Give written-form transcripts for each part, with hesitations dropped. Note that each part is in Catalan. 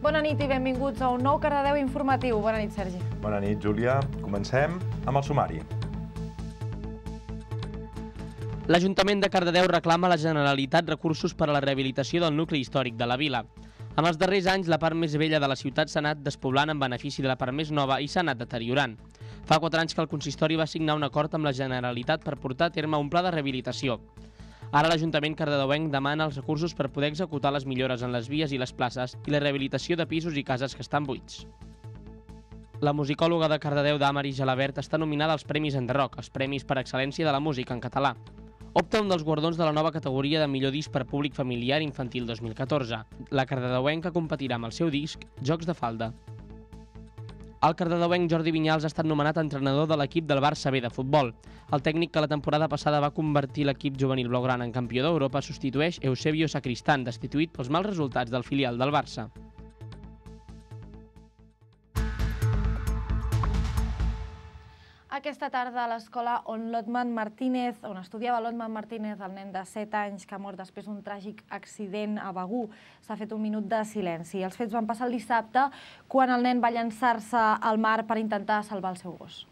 Bona nit i benvinguts a un nou Cardedeu informatiu. Bona nit, Sergi. Bona nit, Júlia. Comencem amb el sumari. L'Ajuntament de Cardedeu reclama a la Generalitat recursos per a la rehabilitació del nucli històric de la vila. En els darrers anys, la part més vella de la ciutat s'ha anat despoblant en benefici de la part més nova i s'ha anat deteriorant. Fa 4 anys que el consistori va signar un acord amb la Generalitat per portar a terme un pla de rehabilitació. Ara l'Ajuntament cardedeuenc demana els recursos per poder executar les millores en les vies i les places i la rehabilitació de pisos i cases que estan buits. La musicòloga de Cardedeu, Damaris Gelabert, està nominada als Premis Enderroc, els Premis per Excel·lència de la Música en català. Opta un dels guardons de la nova categoria de millor disc per públic familiar infantil 2014. La cardedeuenca competirà amb el seu disc Jocs de falda. El cardedeuenc Jordi Vinyals ha estat nomenat entrenador de l'equip del Barça B de futbol. El tècnic que la temporada passada va convertir l'equip juvenil blaugrana en campió d'Europa substitueix Eusebio Sacristán, destituït pels mals resultats del filial del Barça. Aquesta tarda a l'escola on estudiava l'Otman Martínez, el nen de 7 anys que ha mort després d'un tràgic accident a Begur, s'ha fet un minut de silenci. Els fets van passar el dissabte quan el nen va llançar-se al mar per intentar salvar el seu gos.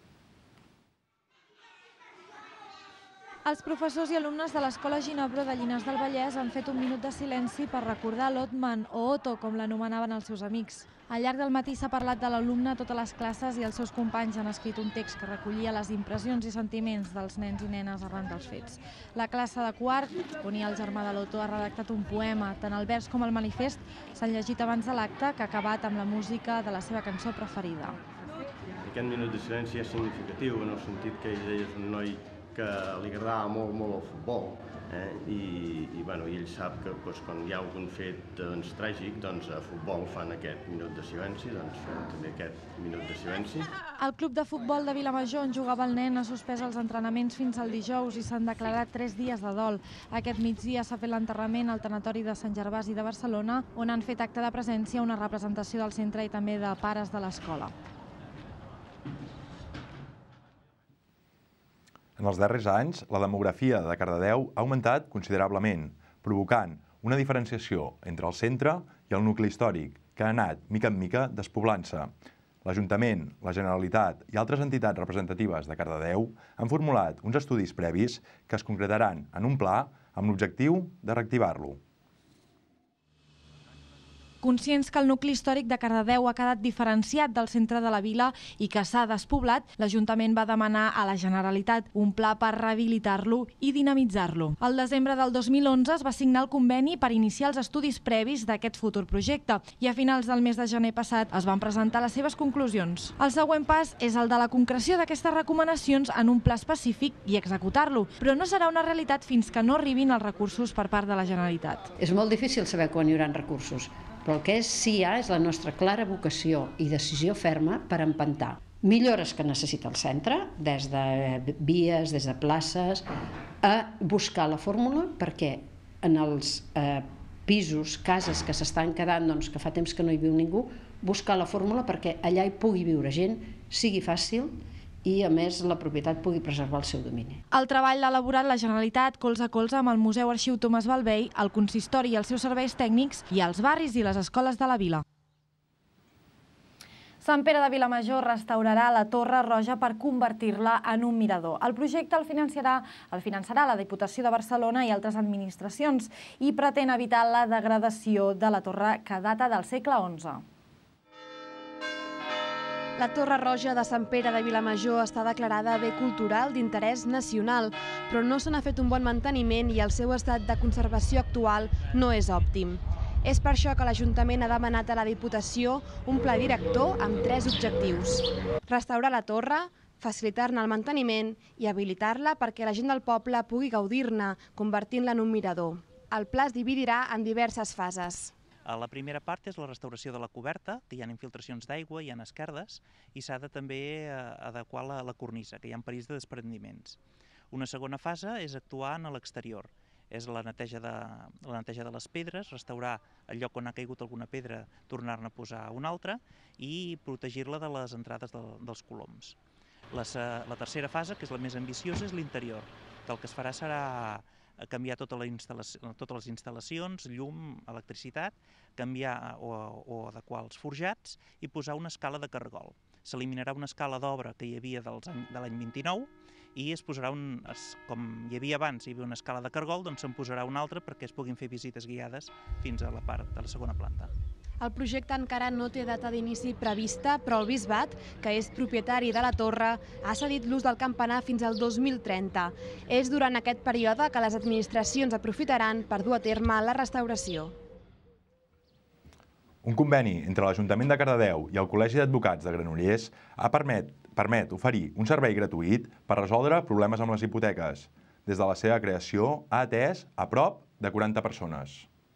Els professors i alumnes de l'Escola Ginebra de Llinars del Vallès han fet un minut de silenci per recordar l'Otman, o Otto, com l'anomenaven els seus amics. Al llarg del matí s'ha parlat de l'alumne a totes les classes i els seus companys han escrit un text que recollia les impressions i sentiments dels nens i nenes arran dels fets. La classe de quart, on hi ha el germà de l'Otto, ha redactat un poema. Tant el vers com el manifest s'han llegit abans de l'acte, que ha acabat amb la música de la seva cançó preferida. Aquest minut de silenci és significatiu en el sentit que ell és un noi que li agradava molt el futbol i ell sap que quan hi ha algun fet tràgic, a futbol fan aquest minut de silenci, també aquest minut de silenci. El club de futbol de Vilamajor, on jugava el nen, ha suspès els entrenaments fins al dijous i s'han declarat 3 dies de dol. Aquest migdia s'ha fet l'enterrament al tanatori de Sant Gervasi de Barcelona, on han fet acte de presència una representació del centre i també de pares de l'escola. En els darrers anys, la demografia de Cardedeu ha augmentat considerablement, provocant una diferenciació entre el centre i el nucli històric, que ha anat, mica en mica, despoblant-se. L'Ajuntament, la Generalitat i altres entitats representatives de Cardedeu han formulat uns estudis previs que es concretaran en un pla amb l'objectiu de reactivar-lo. Conscients que el nucli històric de Cardedeu ha quedat diferenciat del centre de la vila i que s'ha despoblat, l'Ajuntament va demanar a la Generalitat un pla per rehabilitar-lo i dinamitzar-lo. Al desembre del 2011 es va signar el conveni per iniciar els estudis previs d'aquest futur projecte i a finals del mes de gener passat es van presentar les seves conclusions. El següent pas és el de la concreció d'aquestes recomanacions en un pla específic i executar-lo, però no serà una realitat fins que no arribin els recursos per part de la Generalitat. És molt difícil saber quan hi haurà recursos, però el que sí hi ha és la nostra clara vocació i decisió ferma per empantar millores que necessita el centre, des de vies, des de places, a buscar la fórmula perquè en els pisos, cases que s'estan quedant, que fa temps que no hi viu ningú, buscar la fórmula perquè allà hi pugui viure gent, sigui fàcil i, a més, la propietat pugui preservar el seu domini. El treball l'ha elaborat la Generalitat colze a colze amb el Museu Arxiu Tomàs Balvei, el consistori i els seus serveis tècnics i els barris i les escoles de la vila. Sant Pere de Vilamajor restaurarà la Torre Roja per convertir-la en un mirador. El projecte el finançarà la Diputació de Barcelona i altres administracions i pretén evitar la degradació de la torre que data del segle XI. La Torre Roja de Sant Pere de Vilamajor està declarada bé cultural d'interès nacional, però no se n'ha fet un bon manteniment i el seu estat de conservació actual no és òptim. És per això que l'Ajuntament ha demanat a la Diputació un pla director amb 3 objectius. Restaurar la torre, facilitar-ne el manteniment i habilitar-la perquè la gent del poble pugui gaudir-ne, convertint-la en un mirador. El pla es dividirà en diverses fases. La primera part és la restauració de la coberta, que hi ha infiltracions d'aigua, hi ha esquerdes, i s'ha de també adequar la cornisa, que hi ha perills de desprendiments. Una segona fase és actuar a l'exterior, és la neteja de les pedres, restaurar el lloc on ha caigut alguna pedra, tornar-ne a posar una altra i protegir-la de les entrades dels coloms. La tercera fase, que és la més ambiciosa, és l'interior, que el que es farà serà canviar totes les instal·lacions, llum, electricitat, canviar o adequar els forjats i posar una escala de cargol. S'eliminarà una escala d'obra que hi havia de l'any 29 i es posarà, com hi havia abans, hi havia una escala de cargol, doncs se'n posarà una altra perquè es puguin fer visites guiades fins a la part de la segona planta. El projecte encara no té data d'inici prevista, però el Bisbat, que és propietari de la torre, ha cedit l'ús del campanar fins al 2030. És durant aquest període que les administracions aprofitaran per dur a terme la restauració. Un conveni entre l'Ajuntament de Cardedeu i el Col·legi d'Advocats de Granollers permet oferir un servei gratuït per resoldre problemes amb les hipoteques. Des de la seva creació ha atès a prop de 40 persones.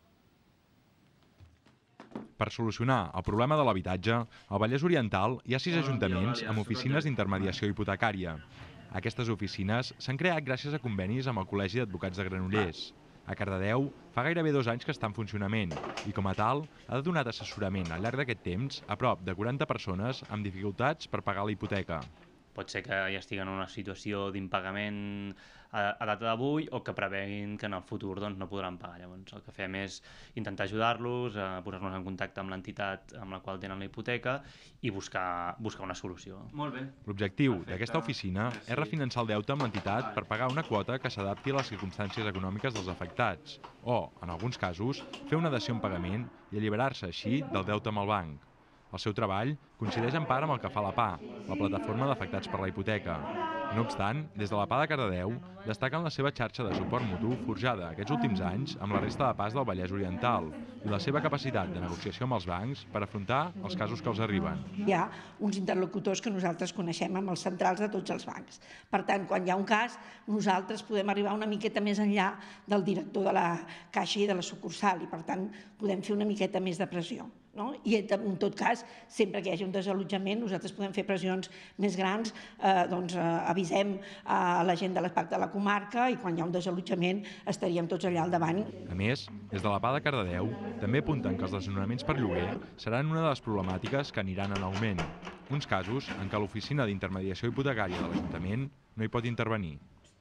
Per solucionar el problema de l'habitatge, al Vallès Oriental hi ha 6 ajuntaments amb oficines d'intermediació hipotecària. Aquestes oficines s'han creat gràcies a convenis amb el Col·legi d'Advocats de Granollers. A Cardedeu fa gairebé 2 anys que està en funcionament i, com a tal, ha donat assessorament al llarg d'aquest temps a prop de 40 persones amb dificultats per pagar la hipoteca. Pot ser que ja estiguen en una situació d'impagament a data d'avui o que preveguin que en el futur no podran pagar. Llavors, el que fem és intentar ajudar-los, posar-nos en contacte amb l'entitat amb la qual tenen la hipoteca i buscar una solució. Molt bé. L'objectiu d'aquesta oficina és refinançar el deute amb l'entitat per pagar una quota que s'adapti a les circumstàncies econòmiques dels afectats o, en alguns casos, fer una dació en pagament i alliberar-se així del deute amb el banc. El seu treball coincideix en part amb el que fa la PA, la plataforma d'afectats per la hipoteca. No obstant, des de la PA de Cardedeu destaquen la seva xarxa de suport mutu forjada aquests últims anys amb la resta de PAs del Vallès Oriental i la seva capacitat de negociació amb els bancs per afrontar els casos que els arriben. Hi ha uns interlocutors que nosaltres coneixem amb els centrals de tots els bancs. Per tant, quan hi ha un cas, nosaltres podem arribar una miqueta més enllà del director de la caixa i de la sucursal i, per tant, podem fer una miqueta més de pressió. I en tot cas, sempre que hi hagi un desallotjament, nosaltres podem fer pressions més grans, avisem a la gent de l'ESPAC de la comarca i quan hi ha un desallotjament estaríem tots allà al davant. A més, des de la PA de Cardedeu també apunten que els desnonaments per lloguer seran una de les problemàtiques que aniran en augment. Uns casos en què l'oficina d'intermediació hipotecària de l'Ajuntament no hi pot intervenir.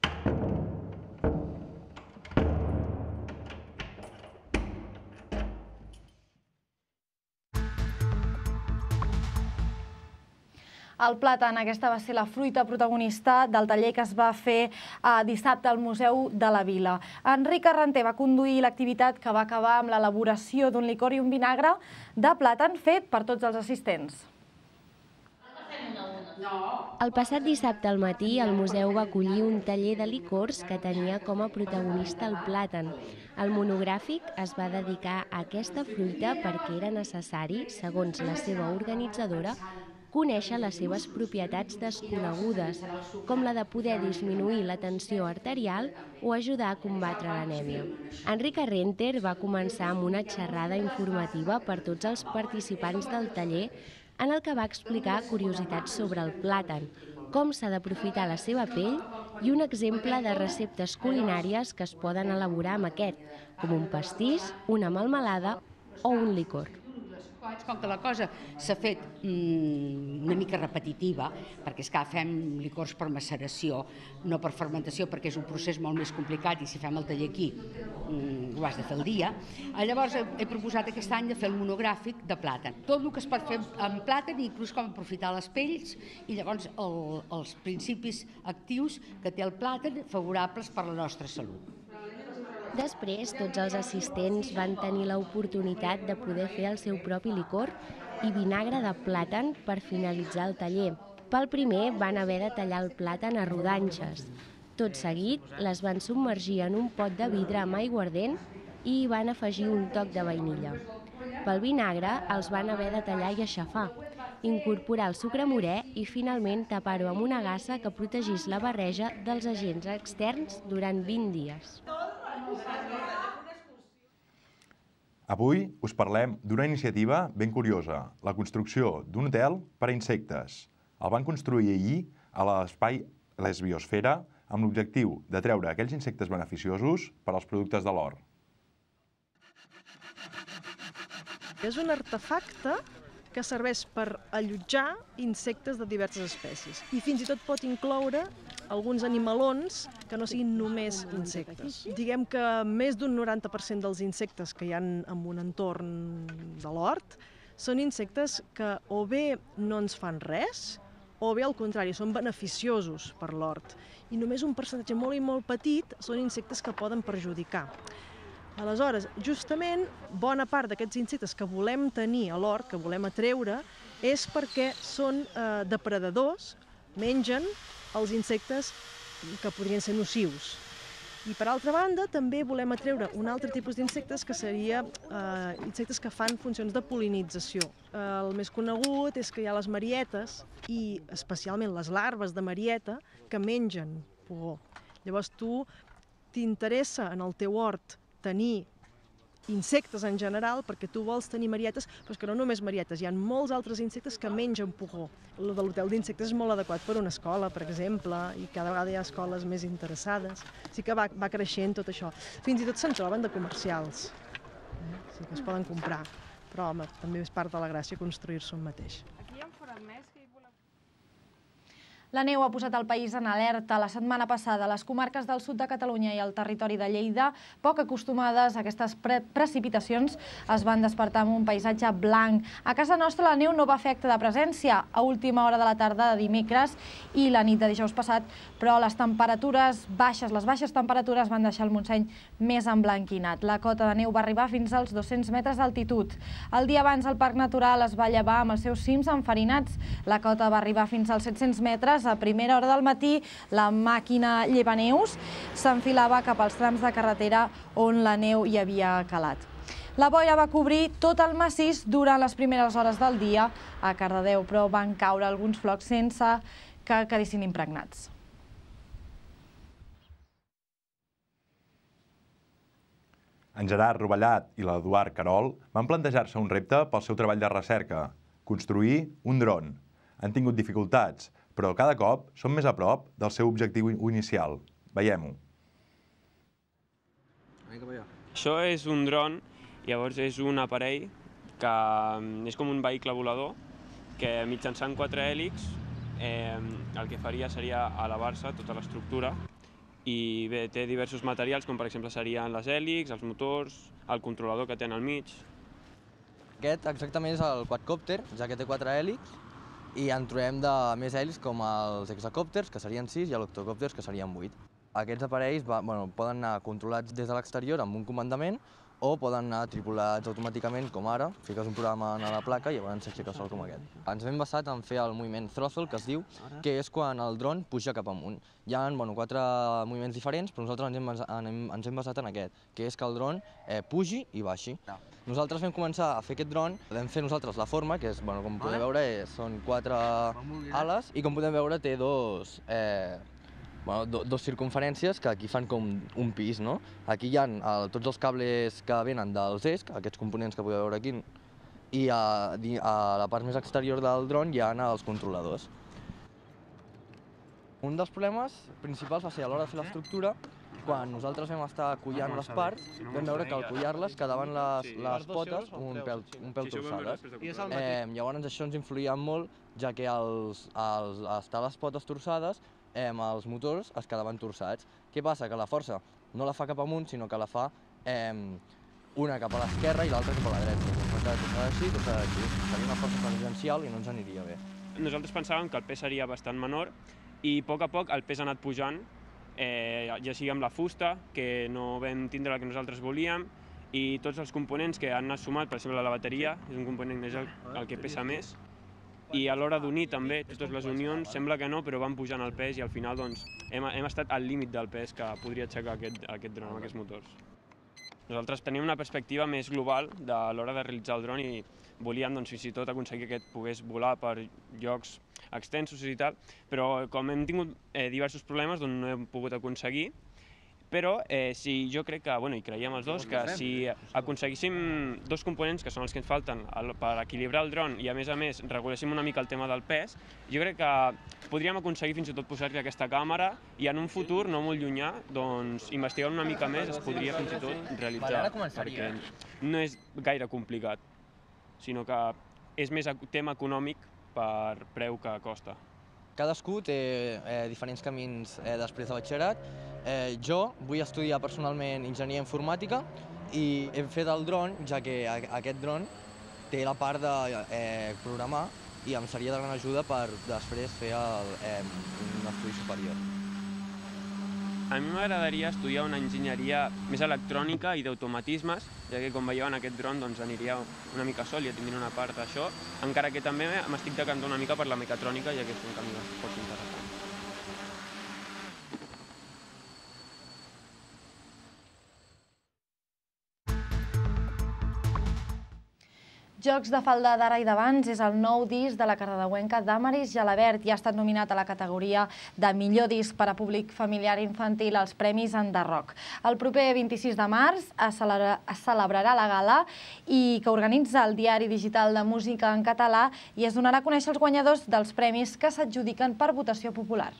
El plàtan, aquesta va ser la fruita protagonista del taller que es va fer dissabte al Museu de la Vila. Enric Arranter va conduir l'activitat que va acabar amb l'elaboració d'un licor i un vinagre de plàtan fet per tots els assistents. El passat dissabte al matí, el museu va acollir un taller de licors que tenia com a protagonista el plàtan. El monogràfic es va dedicar a aquesta fruita perquè era necessari, segons la seva organitzadora, conèixer les seves propietats desconegudes, com la de poder disminuir la tensió arterial o ajudar a combatre l'anèmia. Enric Arranter va començar amb una xerrada informativa per tots els participants del taller en el que va explicar curiositats sobre el plàtan, com s'ha d'aprofitar la seva pell i un exemple de receptes culinàries que es poden elaborar amb aquest, com un pastís, una melmelada o un licor. Com que la cosa s'ha fet una mica repetitiva, perquè és que fem licors per maceració, no per fermentació, perquè és un procés molt més complicat i si fem el taller aquí ho has de fer el dia, llavors he proposat aquest any de fer el monogràfic de plàtan. Tot el que es pot fer amb plàtan i inclús com aprofitar les pells i llavors els principis actius que té el plàtan favorables per a la nostra salut. Després, tots els assistents van tenir l'oportunitat de poder fer el seu propi licor i vinagre de plàtan per finalitzar el taller. Pel primer, van haver de tallar el plàtan a rodanxes. Tot seguit, les van submergir en un pot de vidre amb aigua ardent i hi van afegir un toc de vainilla. Pel vinagre, els van haver de tallar i aixafar, incorporar el sucre morè i finalment tapar-ho amb una gassa que protegís la barreja dels agents externs durant 20 dies. Avui us parlem d'una iniciativa ben curiosa, la construcció d'un hotel per a insectes. El van construir ahir a l'espai Lesbiosfera amb l'objectiu de treure aquells insectes beneficiosos per als productes de l'hort. És un artefacte que serveix per allotjar insectes de diverses espècies i fins i tot pot incloure alguns animalons que no siguin només insectes. Diguem que més d'un 90% dels insectes que hi ha en un entorn de l'hort són insectes que o bé no ens fan res, o bé al contrari, són beneficiosos per l'hort. I només un percentatge molt i molt petit són insectes que poden perjudicar. Aleshores, justament, bona part d'aquests insectes que volem tenir a l'hort, que volem atreure, és perquè són depredadors, mengen els insectes que podrien ser nocius. I per altra banda, també volem atreure un altre tipus d'insectes que seria insectes que fan funcions de pol·linització. El més conegut és que hi ha les marietes i especialment les larves de marieta que mengen pugó. Llavors tu t'interessa en el teu hort tenir insectes en general, perquè tu vols tenir marietes, però és que no només marietes, hi ha molts altres insectes que mengen pugó. El de l'hotel d'insectes és molt adequat per a una escola, per exemple, i cada vegada hi ha escoles més interessades. Sí que va creixent tot això. Fins i tot se'n troben de comercials, sí que es poden comprar, però home, també és part de la gràcia construir-se un mateix. Aquí hi ha un forat més que hi volem... La neu ha posat el país en alerta. La setmana passada, les comarques del sud de Catalunya i el territori de Lleida, poc acostumades a aquestes precipitacions, es van despertar amb un paisatge blanc. A casa nostra la neu no va fer acte de presència a última hora de la tarda de dimecres i la nit de dijous passat, però les baixes temperatures van deixar el Montseny més emblanquinat. La cota de neu va arribar fins als 200 metres d'altitud. El dia abans el Parc Natural es va llevar amb els seus cims enfarinats. La cota va arribar fins als 700 metres. A primera hora del matí, la màquina llevaneus s'enfilava cap als trams de carretera on la neu hi havia calat. La boira va cobrir tot el massís durant les primeres hores del dia a Cardedeu, però van caure alguns flocs sense que quedessin impregnats. En Gerard Rovellat i l'Eduard Carol van plantejar-se un repte pel seu treball de recerca: construir un dron. Han tingut dificultats, però cada cop són més a prop del seu objectiu inicial. Veiem-ho. Això és un dron, llavors és un aparell que és com un vehicle volador que mitjançant 4 hèlixs el que faria seria elevar-se tota l'estructura i bé, té diversos materials com per exemple serien les hèlixs, els motors, el controlador que té al mig. Aquest exactament és el quadcòpter, ja que té 4 hèlixs, i en trobem de més hèlixs com els hexacòpters, que serien 6, i els octocòpters, que serien 8. Aquests aparells poden anar controlats des de l'exterior amb un comandament o poden anar tripulats automàticament, com ara, fiques un programa a la placa i llavors s'aixeca sol com aquest. Ens hem basat en fer el moviment throttle, que es diu, que és quan el dron puja cap amunt. Hi ha 4 moviments diferents, però nosaltres ens hem basat en aquest, que és que el dron pugi i baixi. Nosaltres vam començar a fer aquest dron, vam fer nosaltres la forma, que és, com podeu veure, són 4 ales, i com podem veure té dos circunferències que aquí fan com un pis, no? Aquí hi ha tots els cables que venen dels ESC, aquests components que podeu veure aquí, i a la part més exterior del dron hi ha els controladors. Un dels problemes principals va ser a l'hora de fer l'estructura, quan nosaltres vam estar collant les parts, vam veure que al collar-les quedaven les potes un pèl torçades. Llavors això ens influïa molt, ja que al estar les potes torçades, els motors es quedaven torçats. Què passa? Que la força no la fa cap amunt, sinó que la fa una cap a l'esquerra i l'altra cap a la dreta. Torçada així, torçada així. Seria una força tangencial i no ens aniria bé. Nosaltres pensàvem que el pes seria bastant menor i a poc el pes ha anat pujant, ja sigui amb la fusta, que no vam tindre el que nosaltres volíem, i tots els components que han anat sumat, per exemple la bateria, és un component més el que pesa més, i a l'hora d'unir també, totes les unions, sembla que no, però van pujant el pes i al final hem estat al límit del pes que podria aixecar aquest dron amb aquests motors. Nosaltres teníem una perspectiva més global de l'hora de realitzar el dron i volíem fins i tot aconseguir que pogués volar per llocs extensos i tal, però com hem tingut diversos problemes no hem pogut aconseguir. Però jo crec que, i creiem els dos, que si aconseguíssim dos components, que són els que ens falten per equilibrar el dron i a més reguléssim una mica el tema del pes, jo crec que podríem aconseguir fins i tot posar-hi aquesta càmera i en un futur no molt llunyà, investigant una mica més es podria fins i tot realitzar, perquè no és gaire complicat, sinó que és més tema econòmic per preu que costa. Cadascú té diferents camins després de batxillerat. Jo vull estudiar personalment enginyeria informàtica i he fet el dron, ja que aquest dron té la part de programar i em seria de gran ajuda per després fer un estudi superior. A mi m'agradaria estudiar una enginyeria més electrònica i d'automatismes, ja que com veieu en aquest dron aniria una mica sol, ja tindria una part d'això, encara que també m'estic decantant una mica per la mecatrònica, ja que és un camí força interessant. Jocs de falda d'ara i d'abans és el nou disc de la cardedeuenca Damaris Gelabert i ha estat nominat a la categoria de millor disc per a públic familiar i infantil als Premis Enderrock. El proper 26 de març es celebrarà la gala que organitza el Diari Digital de Música en Català i es donarà a conèixer els guanyadors dels premis que s'adjudiquen per votació popular.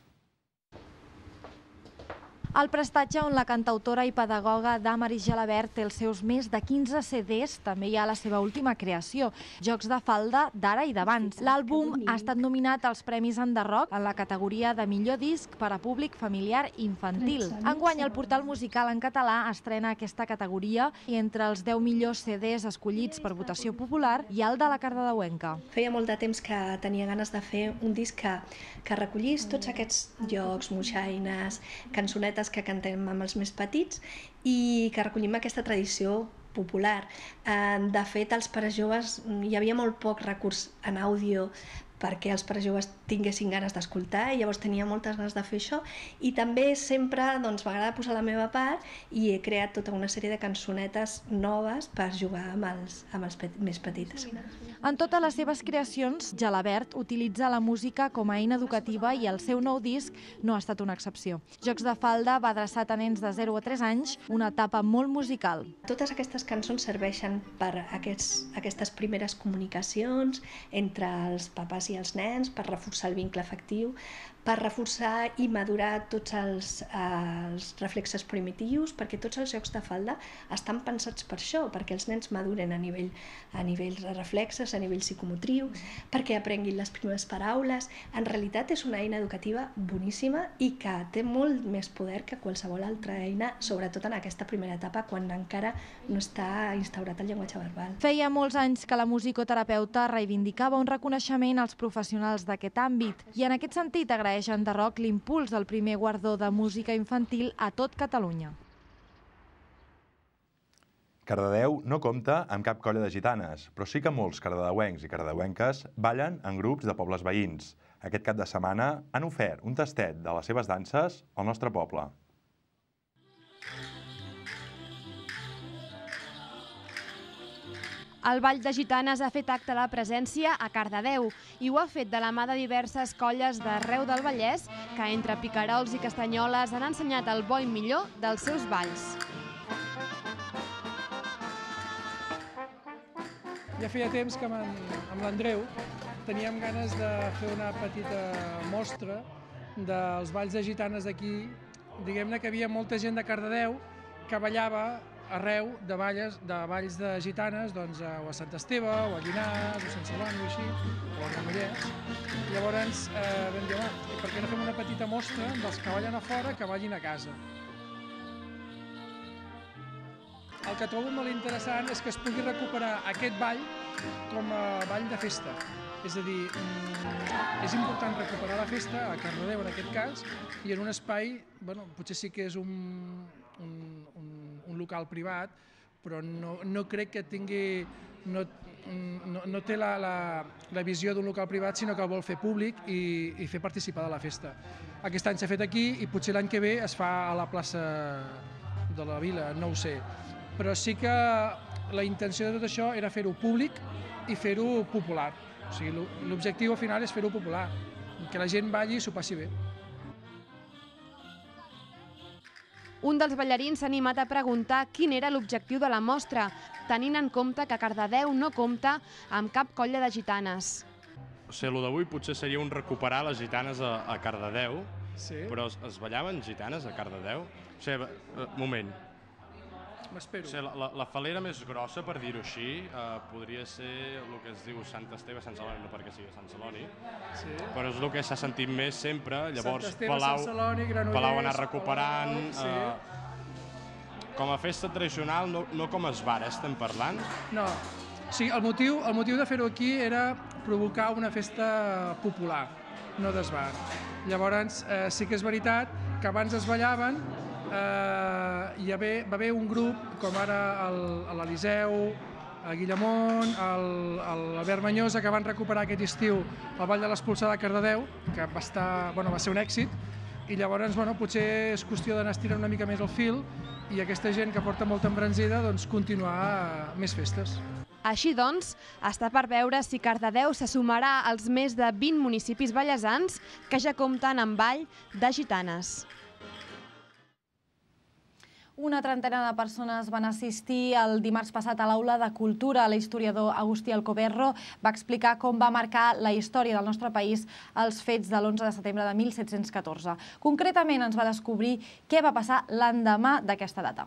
El prestatge on la cantautora i pedagoga Damaris Gelabert té els seus més de 15 CDs també hi ha la seva última creació, Jocs de falda d'ara i d'abans. L'àlbum ha estat nominat als Premis Enderrock en la categoria de millor disc per a públic familiar i infantil. Enguany el portal musical en català estrena aquesta categoria i entre els 10 millors CDs escollits per votació popular hi ha el de la cardedeuenca. Feia molt de temps que tenia ganes de fer un disc que recollís tots aquests jocs, moixaines, cançonetes que cantem amb els més petits i que recollim aquesta tradició popular. De fet, als pares-joves hi havia molt poc recurs en àudio perquè els pares-joves tinguessin ganes d'escoltar i llavors tenia moltes ganes de fer això i també sempre m'agrada posar la meva part i he creat tota una sèrie de cançonetes noves per jugar amb els més petits. En totes les seves creacions, Gelabert utilitza la música com a eina educativa i el seu nou disc no ha estat una excepció. Jocs de falda va adreçat a nens de 0 a 3 anys, una etapa molt musical. Totes aquestes cançons serveixen per aquestes primeres comunicacions entre els papàs i els nens, per reforçar el vincle afectiu, per reforçar i madurar tots els reflexes primitius, perquè tots els jocs de falda estan pensats per això, perquè els nens maduren a nivell de reflexes, a nivell psicomotriu, perquè aprenguin les primeres paraules. En realitat és una eina educativa boníssima i que té molt més poder que qualsevol altra eina, sobretot en aquesta primera etapa, quan encara no està instaurat el llenguatge verbal. Feia molts anys que la musicoterapeuta reivindicava un reconeixement als professionals d'aquest àmbit i en aquest sentit agraeix a Enderrock l'impuls del primer guardó de música infantil a tot Catalunya. Cardedeu no compta amb cap colla de gitanes, però sí que molts cardedeuencs i cardedeuenques ballen en grups de pobles veïns. Aquest cap de setmana han ofert un tastet de les seves danses al nostre poble. El Ball de Gitanes ha fet acte de presència a Cardedeu i ho ha fet de la mà de diverses colles d'arreu del Vallès que entre picarols i castanyoles han ensenyat el bo i millor dels seus balls. Ja feia temps que amb l'Andreu teníem ganes de fer una petita mostra dels balls de gitanes d'aquí. Diguem-ne que havia molta gent de Cardedeu que ballava arreu de balls de gitanes, o a Sant Esteve, o a Llinars, o a Sant Celoni, o així, o a Granollers. Llavors vam dir, per què no fem una petita mostra dels que ballen a fora que ballin a casa? El que trobo molt interessant és que es pugui recuperar aquest ball com a ball de festa. És a dir, és important recuperar la festa, a Cardedeu en aquest cas, i en un espai, potser sí que és un local privat, però no crec que tingui, no té la visió d'un local privat, sinó que el vol fer públic i fer participar de la festa. Aquest any s'ha fet aquí i potser l'any que ve es fa a la plaça de la Vila, no ho sé. Però sí que la intenció de tot això era fer-ho públic i fer-ho popular. O sigui, l'objectiu al final és fer-ho popular, que la gent balli i s'ho passi bé. Un dels ballarins s'ha animat a preguntar quin era l'objectiu de la mostra, tenint en compte que Cardedeu no compta amb cap colla de gitanes. O sigui, el d'avui potser seria un recuperar les gitanes a Cardedeu, però es ballaven gitanes a Cardedeu? O sigui, moment. m'espero. La falera més grossa, per dir-ho així, podria ser el que es diu Sant Esteve, Sant Celoni, no perquè sigui Sant Celoni, però és el que s'ha sentit més sempre, llavors Palau ha anat recuperant. Com a festa tradicional, no com a esbar, estem parlant? No, sí, el motiu de fer-ho aquí era provocar una festa popular, no d'esbar. Llavors, sí que és veritat que abans es ballaven, hi va haver un grup, com ara l'Eliseu, a Guillamont, l'Albert Manyosa, que van recuperar aquest estiu el Ball de l'Espolsada a Cardedeu, que va ser un èxit, i llavors potser és qüestió d'anar estirant una mica més el fil i aquesta gent que porta molta embranzida continuar més festes. Així doncs, està per veure si Cardedeu se sumarà als més de 20 municipis ballesans que ja compten amb ball de gitanes. Una trentena de persones van assistir el dimarts passat a l'Aula de Cultura. L'historiador Agustí Alcoberro va explicar com va marcar la història del nostre país els fets de l'11 de setembre de 1714. Concretament ens va descobrir què va passar l'endemà d'aquesta data.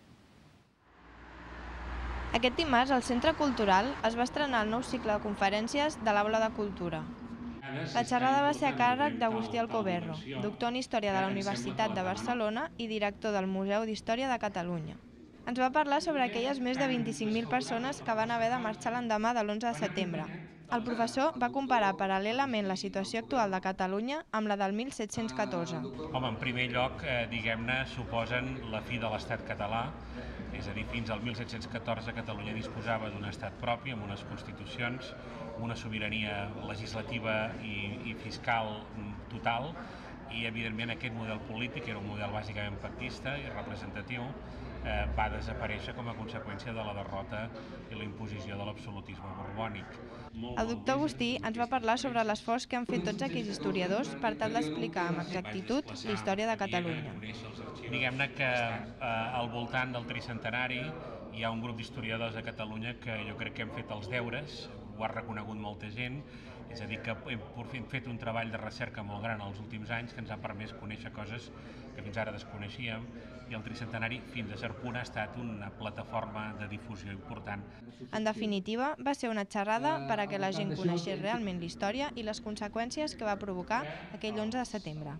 Aquest dimarts, al Centre Cultural, es va estrenar el nou cicle de conferències de l'Aula de Cultura. La xerrada va ser a càrrec d'Agustí Alcoberro, doctor en Història de la Universitat de Barcelona i director del Museu d'Història de Catalunya. Ens va parlar sobre aquelles més de 25.000 persones que van haver de marxar l'endemà de l'11 de setembre. El professor va comparar paral·lelament la situació actual de Catalunya amb la del 1714. Home, en primer lloc, diguem-ne, suposen la fi de l'estat català, és a dir, fins al 1714 Catalunya disposava d'un estat propi, amb unes constitucions, una sobirania legislativa i fiscal total, i evidentment aquest model polític, que era un model bàsicament pactista i representatiu, va desaparèixer com a conseqüència de la derrota i la imposició de l'absolutisme borbònic. El doctor Agustí ens va parlar sobre l'esforç que han fet tots aquells historiadors per tal d'explicar amb exactitud la història de Catalunya. Diguem-ne que al voltant del tricentenari hi ha un grup d'historiadors a Catalunya que jo crec que hem fet els deures, ho ha reconegut molta gent, és a dir, que hem fet un treball de recerca molt gran els últims anys que ens ha permès conèixer coses que fins ara desconeixíem, i el tricentenari fins a cert punt ha estat una plataforma de difusió important. En definitiva, va ser una xerrada per a que la gent coneixés realment la història i les conseqüències que va provocar aquell 11 de setembre.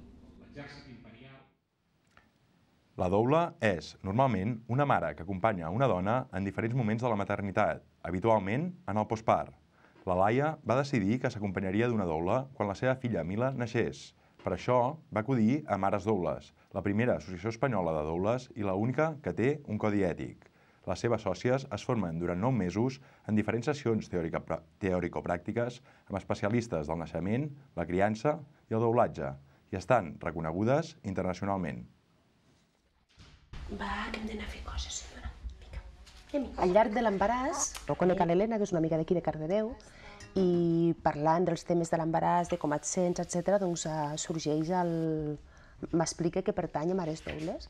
La doula és, normalment, una mare que acompanya una dona en diferents moments de la maternitat, habitualment en el postpart. La Laia va decidir que s'acompanyaria d'una doula quan la seva filla Mila naixés. Per això va acudir a Mares Doules, la primera associació espanyola de doules i l'única que té un codi ètic. Les seves sòcies es formen durant 9 mesos en diferents sessions teòrico-pràctiques amb especialistes del naixement, la criança i el doulatge, i estan reconegudes internacionalment. Va, que hem d'anar a fer coses, senyora. Al llarg de l'embaràs, conec a l'Helena, que és una amiga d'aquí de Cardedeu, i parlant dels temes de l'embaràs, de com et sents, etc., doncs sorgeix m'explica que pertany a Mares Doules.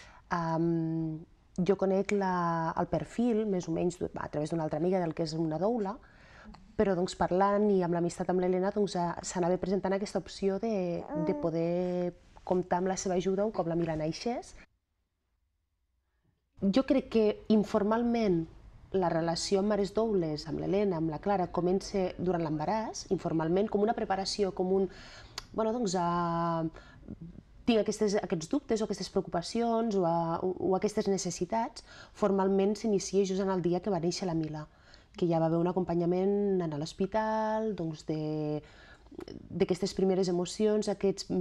Jo conec el perfil, més o menys, a través d'una altra amiga del que és una doula, però parlant i amb l'amistat amb l'Helena s'anava presentant aquesta opció de poder comptar amb la seva ajuda un cop la Mila naixés. Jo crec que informalment la relació amb Mares Doules, amb l'Helena, amb la Clara, comença durant l'embaràs, informalment, com una preparació, com un... tinc aquests dubtes o aquestes preocupacions o aquestes necessitats. Formalment s'inicia just en el dia que va néixer la Mila, que ja va haver un acompanyament a l'hospital, d'aquestes primeres emocions, aquesta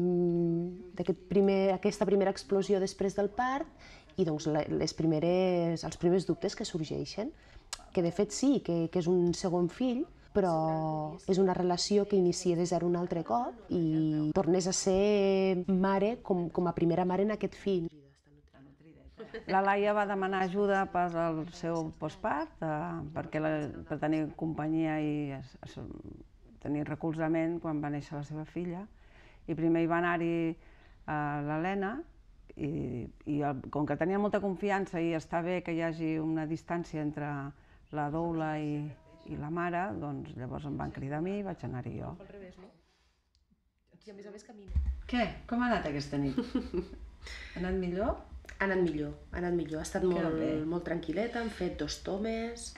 primera explosió després del part, i els primers dubtes que sorgeixen, que de fet sí, que és un segon fill, però és una relació que inicia de zero un altre cop i tornes a ser mare com a primera mare en aquest fill. La Laia va demanar ajuda per al seu postpart, per tenir companyia i tenir recolzament quan va néixer la seva filla. I primer hi va anar-hi l'Helena, i com que tenia molta confiança i està bé que hi hagi una distància entre la doula i la mare, doncs llavors em van cridar a mi i vaig anar-hi jo. Què? Com ha anat aquesta nit? Ha anat millor? Ha anat millor, ha estat molt tranquil·leta, han fet 2 tomes...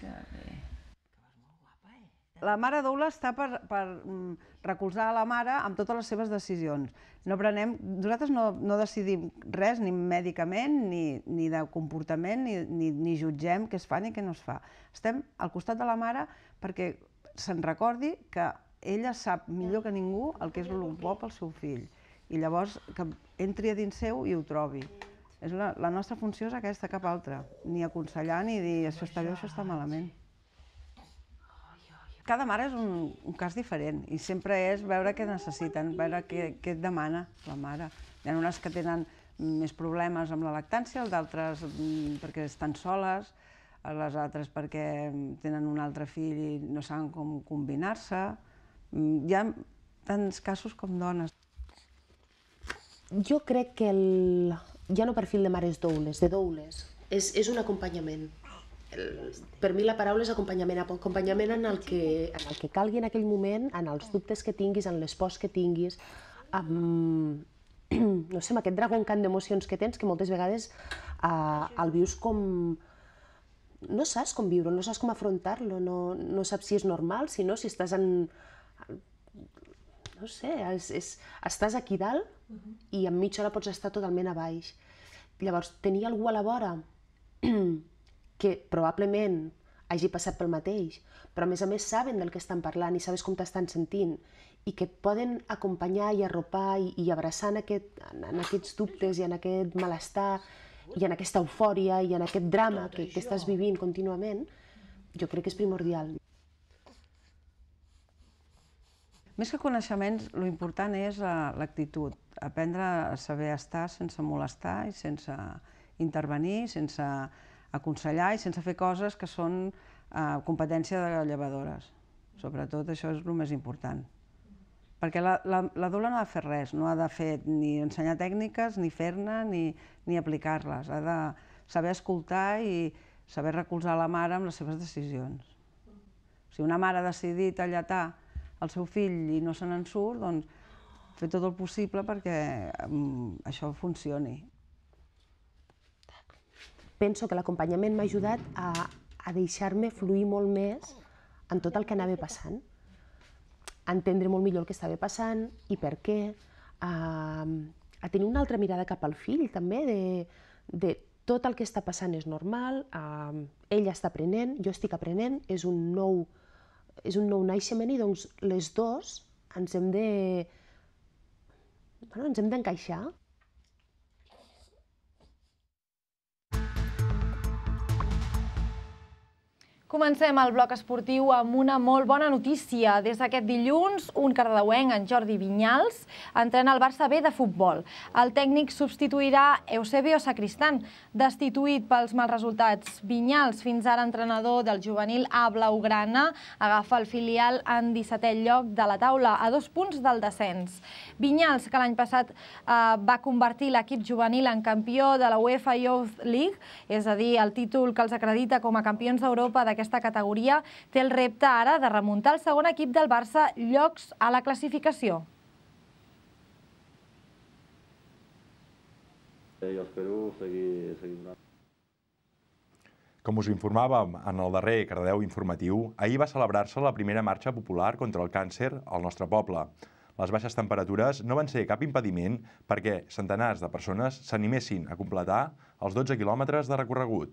La mare doula està per recolzar la mare amb totes les seves decisions. Nosaltres no decidim res, ni mèdicament, ni de comportament, ni jutgem què es fa ni què no es fa. Estem al costat de la mare perquè se'n recordi que ella sap millor que ningú el que és el bo pel seu fill. I llavors que entri a dins seu i ho trobi. La nostra funció és aquesta, cap altra. Ni aconsellar ni dir això està bé o això està malament. Cada mare és un cas diferent i sempre és veure què necessiten, veure què et demana la mare. Hi ha unes que tenen més problemes amb la lactància, d'altres perquè estan soles, les altres perquè tenen un altre fill i no saben com combinar-se. Hi ha tants casos com dones. Jo crec que ja no perfil de mares doules, de doules, és un acompanyament. Per mi la paraula és acompanyament en el que calgui en aquell moment, en els dubtes que tinguis, en les pors que tinguis, amb aquest dragoncant d'emocions que tens, que moltes vegades el vius com... No saps com viure, no saps com afrontar-lo, no saps si és normal, si no, si estàs en... No sé, estàs aquí dalt i en mitja hora pots estar totalment a baix. Llavors, tenir algú a la vora que probablement hagi passat pel mateix, però a més saben del que estan parlant i sabes com t'estan sentint i que et poden acompanyar i arropar i abraçar en aquests dubtes i en aquest malestar i en aquesta eufòria i en aquest drama que estàs vivint contínuament, jo crec que és primordial. Més que coneixements, l'important és l'actitud, aprendre a saber estar sense molestar i sense intervenir, sense aconsellar i sense fer coses que són competència de llevadores. Sobretot això és el més important. Perquè la doula no ha de fer res, no ha de fer ni ensenyar tècniques, ni fer-ne, ni aplicar-les. Ha de saber escoltar i saber recolzar la mare amb les seves decisions. Si una mare ha decidit alletar el seu fill i no se n'en surt, doncs fer tot el possible perquè això funcioni. Penso que l'acompanyament m'ha ajudat a deixar-me fluir molt més en tot el que anava passant, a entendre molt millor el que estava passant i per què, a tenir una altra mirada cap al fill també, de tot el que està passant és normal, ell està aprenent, jo estic aprenent, és un nou naixement i doncs les dues ens hem d'encaixar. Comencem el bloc esportiu amb una molt bona notícia. Des d'aquest dilluns, un cardedeuenc, en Jordi Vinyals, entrena el Barça B de futbol. El tècnic substituirà Eusebio Sacristán, destituït pels mals resultats. Vinyals, fins ara entrenador del juvenil A blaugrana, agafa el filial en 17è lloc de la taula, a 2 punts del descens. Vinyals, que l'any passat va convertir l'equip juvenil en campió de la UEFA Youth League, és a dir, el títol que els acredita com a campions d'Europa d'aquesta categoria, té el repte ara de remuntar el segon equip del Barça llocs a la classificació. Jo espero seguir donant. Com us informàvem en el darrer Cardedeu informatiu, ahir va celebrar-se la primera marxa popular contra el càncer al nostre poble. Les baixes temperatures no van ser cap impediment perquè centenars de persones s'animessin a completar els 12 quilòmetres de recorregut.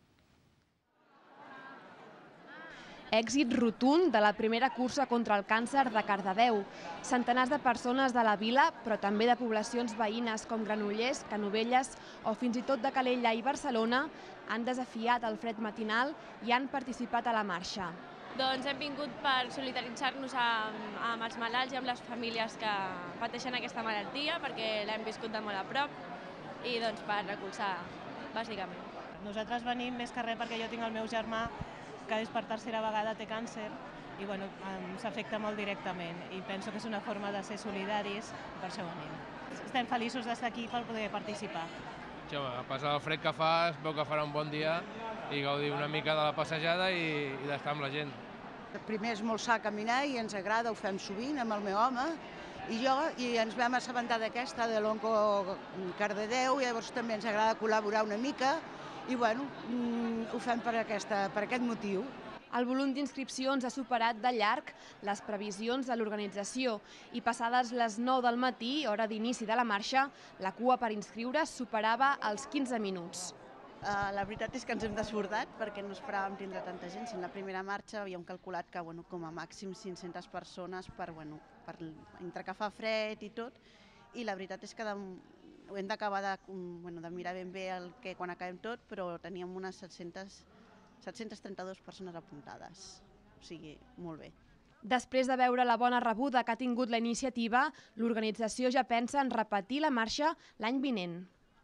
Èxit rotund de la primera cursa contra el càncer de Cardedeu. Centenars de persones de la vila, però també de poblacions veïnes com Granollers, Canovelles o fins i tot de Calella i Barcelona, han desafiat el fred matinal i han participat a la marxa. Doncs hem vingut per solidaritzar-nos amb els malalts i amb les famílies que pateixen aquesta malaltia, perquè l'hem viscut de molt a prop i doncs per recolzar, bàsicament. Nosaltres venim més que res perquè jo tinc el meu germà que és per tercera vegada té càncer i bueno, ens afecta molt directament i penso que és una forma de ser solidaris, per això venim. Estem feliços d'estar aquí per poder participar. A pesar del fred que fa, es veu que farà un bon dia i gaudir una mica de la passejada i d'estar amb la gent. Primer és molt sa caminar i ens agrada, ho fem sovint amb el meu home I ens vam assabentar d'aquesta, de l'Onco Cardedeu, i llavors també ens agrada col·laborar una mica, i bueno, ho fem per aquest motiu. El volum d'inscripcions ha superat de llarg les previsions de l'organització i passades les 9 del matí, hora d'inici de la marxa, la cua per inscriure's superava els 15 minuts. La veritat és que ens hem desbordat perquè no esperàvem tindre tanta gent. Si en la primera marxa havíem calculat que com a màxim 500 persones entre que fa fred i tot, i la veritat és que ho hem d'acabar de mirar ben bé quan acabem tot, però teníem unes 732 persones apuntades, o sigui, molt bé. Després de veure la bona rebuda que ha tingut la iniciativa, l'organització ja pensa en repetir la marxa l'any vinent.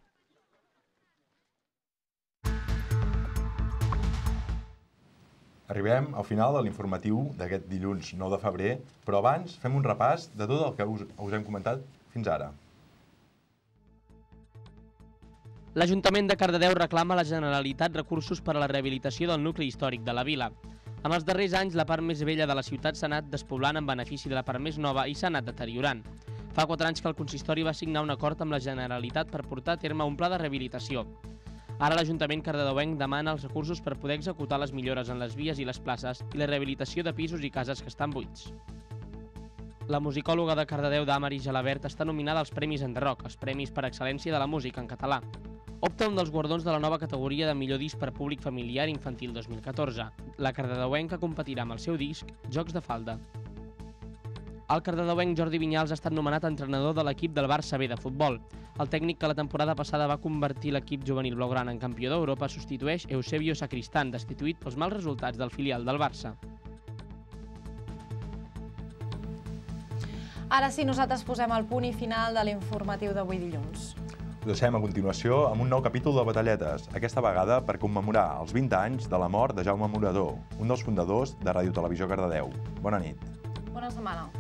Arribem al final de l'informatiu d'aquest dilluns 9 de febrer, però abans fem un repàs de tot el que us hem comentat fins ara. L'Ajuntament de Cardedeu reclama a la Generalitat recursos per a la rehabilitació del nucli històric de la vila. En els darrers anys, la part més vella de la ciutat s'ha anat despoblant en benefici de la part més nova i s'ha anat deteriorant. Fa 4 anys que el consistori va signar un acord amb la Generalitat per portar a terme un pla de rehabilitació. Ara l'Ajuntament cardedeuenc demana els recursos per poder executar les millores en les vies i les places i la rehabilitació de pisos i cases que estan buits. La musicòloga de Cardedeu, Damaris Gelabert, està nominada als Premis Enderroc, els Premis per Excel·lència de la Música en català. Opta un dels guardons de la nova categoria de millor disc per públic familiar infantil 2014. La cardedeuenca competirà amb el seu disc Jocs de falda. El cardedeuenc Jordi Vinyals ha estat nomenat entrenador de l'equip del Barça B de futbol. El tècnic que la temporada passada va convertir l'equip juvenil blaugrana en campió d'Europa substitueix Eusebio Sacristán, destituït pels mals resultats del filial del Barça. Ara sí, nosaltres posem el punt i final de l'informatiu d'avui dilluns. Us deixem a continuació amb un nou capítol de Batalletes, aquesta vegada per commemorar els 20 anys de la mort de Jaume Morador, un dels fundadors de Ràdio Televisió Cardedeu. Bona nit. Bona setmana.